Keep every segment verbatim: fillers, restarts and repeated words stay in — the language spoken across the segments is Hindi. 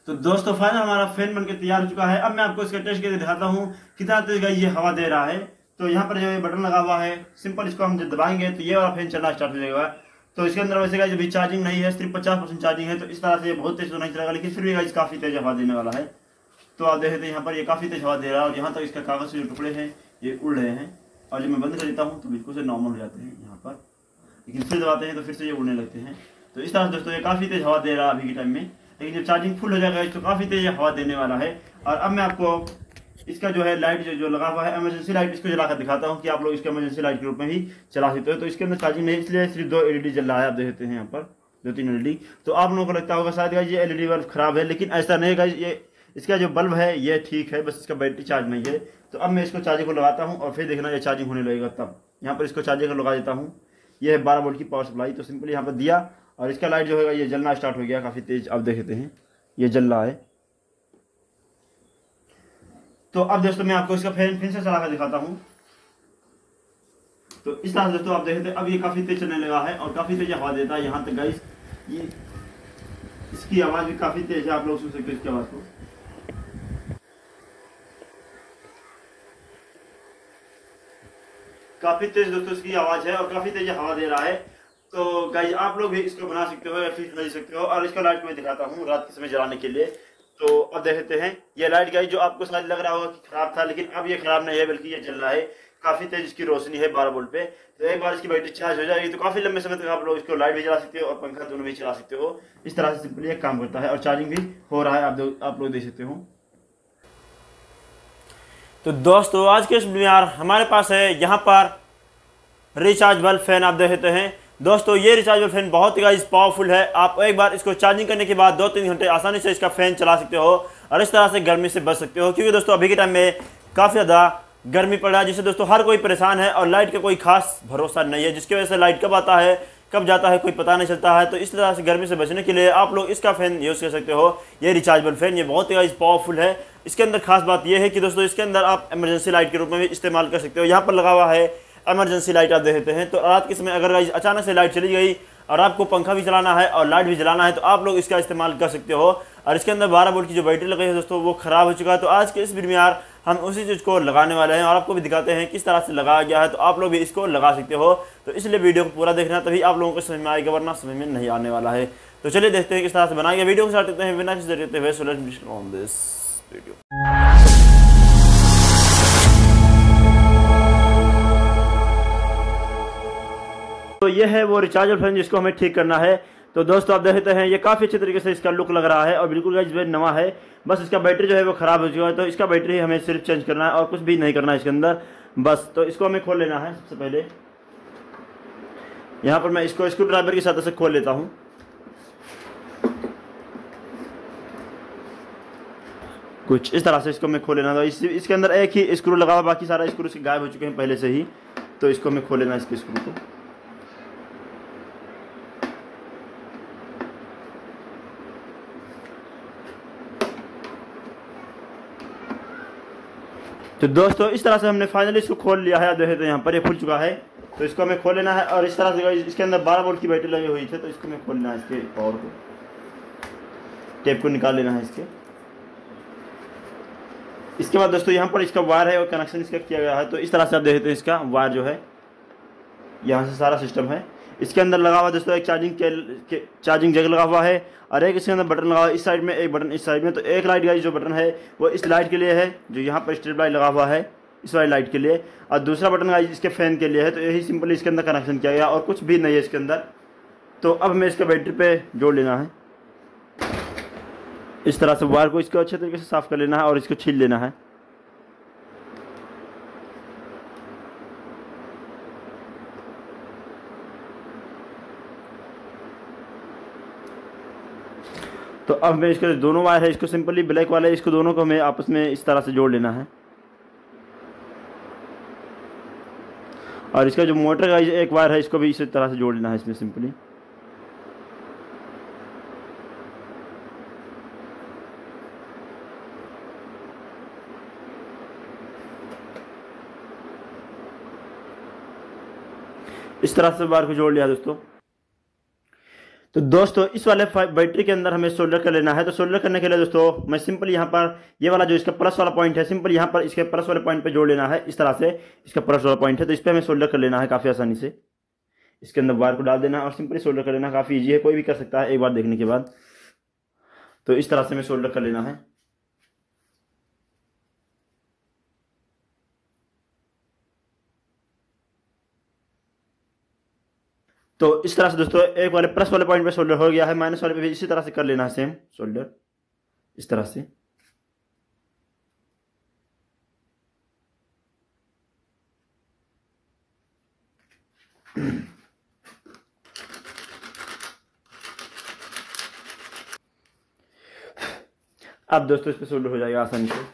तो दोस्तों फाइनल हमारा फैन बनके तैयार हो चुका है। अब मैं आपको इसका टेस्ट करके दिखाता हूँ कितना तेज ये हवा दे रहा है। तो यहाँ पर जो ये बटन लगा हुआ है, सिंपल इसको हम जब दबाएंगे तो ये वाला फैन चलना स्टार्ट हो जाएगा। तो इसके अंदर वैसे गाइस अभी चार्जिंग नहीं है, सिर्फ पचास परसेंट चार्जिंग है, तो इस तरह से बहुत तेज तो नहीं चलेगा, लेकिन फिर भी गाइस काफी तेज हवा देने वाला है। तो आप देखते हैं यहाँ पर ये काफी तेज हवा दे रहा है और यहाँ तक इसका कागज के जो टुकड़े हैं ये उड़ रहे हैं। और जब मैं बंद कर देता हूँ तो बिल्कुल से नॉर्मल हो जाते हैं यहाँ पर, लेकिन फिर दबाते हैं तो फिर से ये उड़ने लगते हैं। तो इस तरह से दोस्तों ये काफी तेज हवा दे रहा है अभी के टाइम में, लेकिन जब चार्जिंग फुल हो जाएगा तो काफी तेज हवा देने वाला है। और अब मैं आपको इसका जो है लाइट जो, जो लगा हुआ है इमरजेंसी लाइट, इसको जलाकर दिखाता हूँ कि आप लोग इसको इमरजेंसी लाइट के रूप में भी चला सकते हो। तो इसके अंदर चार्जिंग नहीं, इसलिए सिर्फ दो एलईडी जल रहा है। आप देखते हैं यहाँ पर दो तीन एलईडी। तो आप लोगों को लगता होगा शायद गाइस ये एलईडी बल्ब खराब है, लेकिन ऐसा नहीं गाइस, ये इसका जो बल्ब है ये ठीक है, बस इसका बैटरी चार्ज नहीं है। तो अब मैं इसको चार्जिंग को लगाता हूँ और फिर देखना ये चार्जिंग होने लगेगा। तब यहाँ पर इसको चार्जिंग को लगा देता हूँ। ये है बारह वोल्ट की पावर सप्लाई। तो सिंपली यहाँ पर दिया और इसका लाइट जो है ये जलना स्टार्ट हो गया काफी तेज। आप देखते हैं ये जल रहा है। तो अब दोस्तों मैं आपको इसका फैन फिर से चला कर दिखाता हूँ। तो इस तरह से दोस्तों आप देखते हैं अब ये काफी तेज चलने लगा है और काफी तेज हवा देता है। यहाँ तक गाइस ये इसकी आवाज भी काफी तेज है, आप लोग सुन सकते हैं इसकी आवाज को। काफी तेज दोस्तों इसकी आवाज है और काफी तेज हवा दे रहा है। तो गाइस आप लोग भी इसको बना सकते हो या फिर खरीद सकते हो। और इसका लाइट मैं दिखाता हूँ रात के समय जलाने के लिए। तो अब देखते हैं ये लाइट गाइस जो आपको शायद लग रहा होगा कि खराब था, लेकिन अब ये खराब नहीं है, बल्कि ये जल रहा है। काफी तेज इसकी रोशनी है बारह वोल्ट पे। तो एक बार इसकी बैटरी चार्ज हो जाएगी तो काफी लंबे समय तक आप लोग इसको लाइट भी चला सकते हो और पंखा दोनों भी चला सकते हो। इस तरह से सिंपली काम करता है और चार्जिंग भी हो रहा है, आप आप लोग देख सकते हो। तो दोस्तों आज के इस वीडियो में हमारे पास है यहाँ पर रिचार्जेबल फैन। आप देखते हैं दोस्तों ये रिचार्जेबल फैन बहुत ही गाइस पावरफुल है। आप एक बार इसको चार्जिंग करने के बाद दो तीन घंटे आसानी से इसका फैन चला सकते हो और इस तरह से गर्मी से बच सकते हो, क्योंकि दोस्तों अभी के टाइम में काफ़ी ज़्यादा गर्मी पड़ रहा है, जिससे दोस्तों हर कोई परेशान है और लाइट का कोई खास भरोसा नहीं है, जिसकी वजह से लाइट कब आता है कब जाता है कोई पता नहीं चलता है। तो इस तरह से गर्मी से बचने के लिए आप लोग इसका फैन यूज़ कर सकते हो। ये रिचार्जेबल फैन ये बहुत ही गाइस पावरफुल है। इसके अंदर खास बात यह है कि दोस्तों इसके अंदर आप इमरजेंसी लाइट के रूप में भी इस्तेमाल कर सकते हो। यहाँ पर लगा हुआ है इमरजेंसी लाइट, आप देखते हैं। तो रात के समय अगर अचानक से लाइट चली गई और आपको पंखा भी चलाना है और लाइट भी जलाना है तो आप लोग इसका इस्तेमाल कर सकते हो। और इसके अंदर बारह वोल्ट की जो बैटरी लगी है दोस्तों वो खराब हो चुका है। तो आज के इस वीडियो में यार हम उसी चीज़ को लगाने वाले हैं और आपको भी दिखाते हैं किस तरह से लगाया गया है। तो आप लोग भी इसको लगा सकते हो। तो इसलिए वीडियो को पूरा देखना, तभी आप लोगों को समझ में आएगा, वरना समझ में नहीं आने वाला है। तो चलिए देखते हैं किस तरह से बनाएंगे। वीडियो को स्टार्ट करते हैं बिना किसी देरी हुए। So let's begin on this video. तो ये है वो रिचार्जेबल फैन जिसको हमें ठीक करना है। तो दोस्तों आप देखते हैं ये काफी अच्छे तरीके से इसका लुक लग रहा है और बिल्कुल गाइस नवा है। बस इसका बैटरी जो है वो खराब हो चुका है, तो इसका बैटरी हमें सिर्फ चेंज करना है और कुछ भी नहीं करना है इसके अंदर बस। तो इसको हमें खोल लेना है। सबसे पहले यहाँ पर मैं इसको स्क्रू ड्राइवर की सहायता से खोल लेता हूँ। कुछ इस तरह से इसको मैं खोल लेना था। इस, इसके अंदर एक ही स्क्रू लगा हुआ, बाकी सारा स्क्रू इसके गायब हो चुके हैं पहले से ही। तो इसको मैं खोल लेना इसके स्क्रू को। तो दोस्तों इस तरह से हमने फाइनली इसको खोल लिया है। आप देखें तो यहाँ पर ये खुल चुका है। तो इसको हमें खोल लेना है और इस तरह से इसके अंदर बारह वोल्ट की बैटरी लगी हुई थी, तो इसको हमें खोलना है। इसके पावर को, टेप को निकाल लेना है इसके। इसके बाद दोस्तों यहाँ पर इसका वायर है और कनेक्शन इसका किया गया है। तो इस तरह से आप देखते हैं इसका वायर जो है यहाँ से सारा सिस्टम है। इसके अंदर लगा हुआ दोस्तों एक चार्जिंग के चार्जिंग जग लगा हुआ है और एक इसके अंदर बटन लगा हुआ है। इस साइड में एक बटन, इस साइड में। तो एक लाइट गाइस जो बटन है वो इस लाइट के लिए है, जो यहाँ पर स्ट्रिप लाइट लगा हुआ है इस वाली लाइट के लिए, और दूसरा बटन गाइस इसके फैन के लिए है। तो यही सिंपली इसके अंदर कनेक्शन किया गया और कुछ भी नहीं है इसके अंदर। तो अब हमें इसका बैटरी पे जोड़ लेना है। इस तरह से वायर को इसको अच्छे तरीके से साफ कर लेना है और इसको छील लेना है। तो अब हमें इसके दोनों वायर है, इसको सिंपली ब्लैक वाला है, इसको दोनों को हमें आपस में इस तरह से जोड़ लेना है। और इसका जो मोटर का एक वायर है इसको भी इसी तरह से जोड़ लेना है इसमें सिंपली। इस तरह से वायर को जोड़ लिया दोस्तों। तो दोस्तों इस वाले बैटरी के अंदर हमें सोल्डर कर लेना है। तो सोल्डर करने के लिए दोस्तों मैं सिंपल यहाँ पर ये वाला जो इसका प्लस वाला पॉइंट है, सिंपल यहाँ पर इसके प्लस वाले पॉइंट पे जोड़ लेना है। इस तरह से इसका प्लस वाला पॉइंट है, तो इस पर हमें सोल्डर कर लेना है काफ़ी आसानी से। इसके अंदर वायर को डाल देना है और सिंपली सोल्डर कर लेना, काफ़ी ईजी है, कोई भी कर सकता है एक बार देखने के बाद। तो इस तरह से हमें सोल्डर कर लेना है। तो इस तरह से दोस्तों एक वाले प्लस वाले पॉइंट पे सोल्डर हो गया है, माइनस वाले पे भी इसी तरह से कर लेना है सेम सोल्डर, इस तरह से। अब दोस्तों इस पे सोल्डर हो जाएगा आसानी से।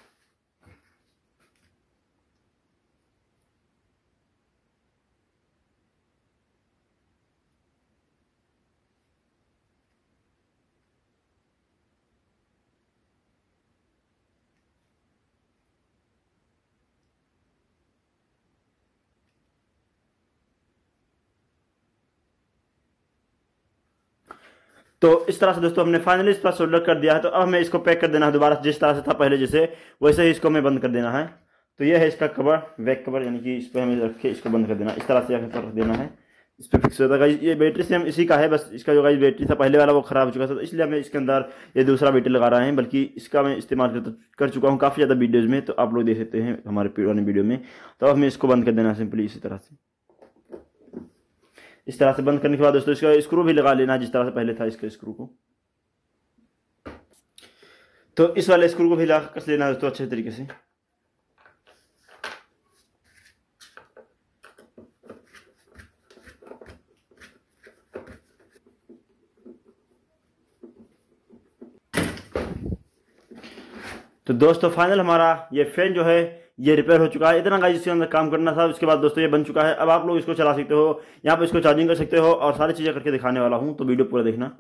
तो इस तरह से दोस्तों हमने फाइनली इस पर सोल्डर कर दिया है। तो अब हमें इसको पैक कर देना है दोबारा जिस तरह से था पहले, जैसे वैसे ही इसको हमें बंद कर देना है। तो ये है इसका कवर, बैक कवर, यानी कि इस पर हमें रख के इसको बंद कर देना, इस तरह से यहाँ पर रख देना है, इस पर फिक्स होता है। ये बैटरी से हम इसी का है, बस इसका जो गाइस बैटरी था पहले वाला वो खराब हो चुका था, तो इसलिए हमें इसके अंदर ये दूसरा बैटरी लगा रहे हैं। बल्कि इसका मैं इस्तेमाल कर, कर चुका हूँ काफ़ी ज़्यादा वीडियोज़ में, तो आप लोग देख सकते हैं हमारे पुराने वीडियो में। तो अब हमें इसको बंद कर देना है सिंपली इसी तरह से। इस तरह से बंद करने के बाद दोस्तों इसका स्क्रू भी लगा लेना है जिस तरह से पहले था इसके स्क्रू को। तो इस वाले स्क्रू को भी लगा कस लेना है दोस्तों अच्छे तरीके से। तो दोस्तों फाइनल हमारा ये फैन जो है ये रिपेयर हो चुका है। इतना गाइस इसके अंदर काम करना था, उसके बाद दोस्तों ये बन चुका है। अब आप लोग इसको चला सकते हो, यहाँ पे इसको चार्जिंग कर सकते हो और सारी चीज़ें करके दिखाने वाला हूँ, तो वीडियो पूरा देखना।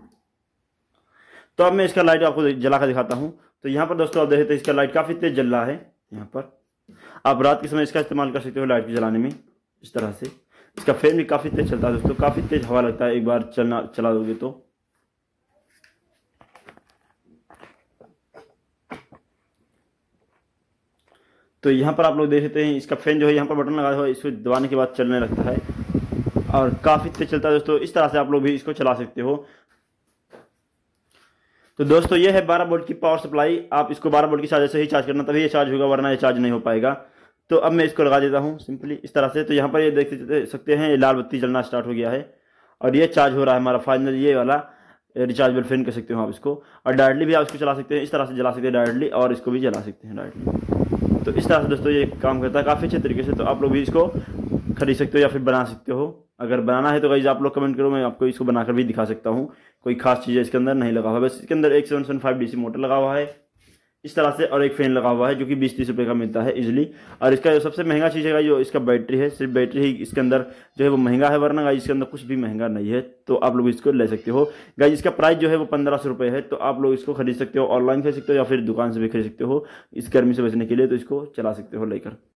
तो अब मैं इसका लाइट आपको जला कर दिखाता हूँ। तो यहाँ पर दोस्तों आप देखते हैं इसका लाइट काफ़ी तेज जल रहा है। यहाँ पर आप रात के समय इसका इस्तेमाल कर सकते हो लाइट के जलाने में, इस तरह से। इसका फैन भी काफ़ी तेज चलता है दोस्तों, काफ़ी तेज हवा लगता है एक बार चलना चला दोगे तो। तो यहाँ पर आप लोग देख सकते हैं इसका फैन जो है यहाँ पर बटन लगा हुआ है, इसको दबाने के बाद चलने लगता है और काफ़ी तेज चलता है दोस्तों। इस तरह से आप लोग भी इसको चला सकते हो। तो दोस्तों ये है बारह वोल्ट की पावर सप्लाई। आप इसको बारह वोल्ट की चार्जर से ही चार्ज करना, तभी ये चार्ज होगा, वरना ये चार्ज नहीं हो पाएगा। तो अब मैं इसको लगा देता हूँ सिंपली इस तरह से। तो यहाँ पर ये देख सकते हैं ये लाल बत्ती जलना स्टार्ट हो गया है और ये चार्ज हो रहा है हमारा फाइनल ये वाला रिचार्जेबल फैन कह सकते हो आप इसको। और डायरेक्टली भी आप इसको चला सकते हैं, इस तरह से जला सकते हैं डायरेक्टली, और इसको भी जला सकते हैं डायरेक्टली। तो इस तरह से दोस्तों ये काम करता है काफ़ी अच्छे तरीके से। तो आप लोग भी इसको खरीद सकते हो या फिर बना सकते हो। अगर बनाना है तो गाइस आप लोग कमेंट करो, मैं आपको इसको बनाकर भी दिखा सकता हूँ। कोई खास चीज़ इसके अंदर नहीं लगा हुआ, बस इसके अंदर एक seven seven five D C motor लगा हुआ है इस तरह से, और एक फैन लगा हुआ है जो कि बीस तीस रुपये का मिलता है इजीली। और इसका जो सबसे महंगा चीज़ है जो इसका बैटरी है, सिर्फ बैटरी ही इसके अंदर जो है वो महंगा है, वरना गाइस इसके अंदर कुछ भी महंगा नहीं है। तो आप लोग इसको ले सकते हो। गाइस इसका प्राइस जो है वो पंद्रह सौ रुपये है। तो आप लोग इसको खरीद सकते हो, ऑनलाइन खरीद सकते हो या फिर दुकान से भी खरीद सकते हो। इस गर्मी से बचने के लिए तो इसको चला सकते हो लेकर।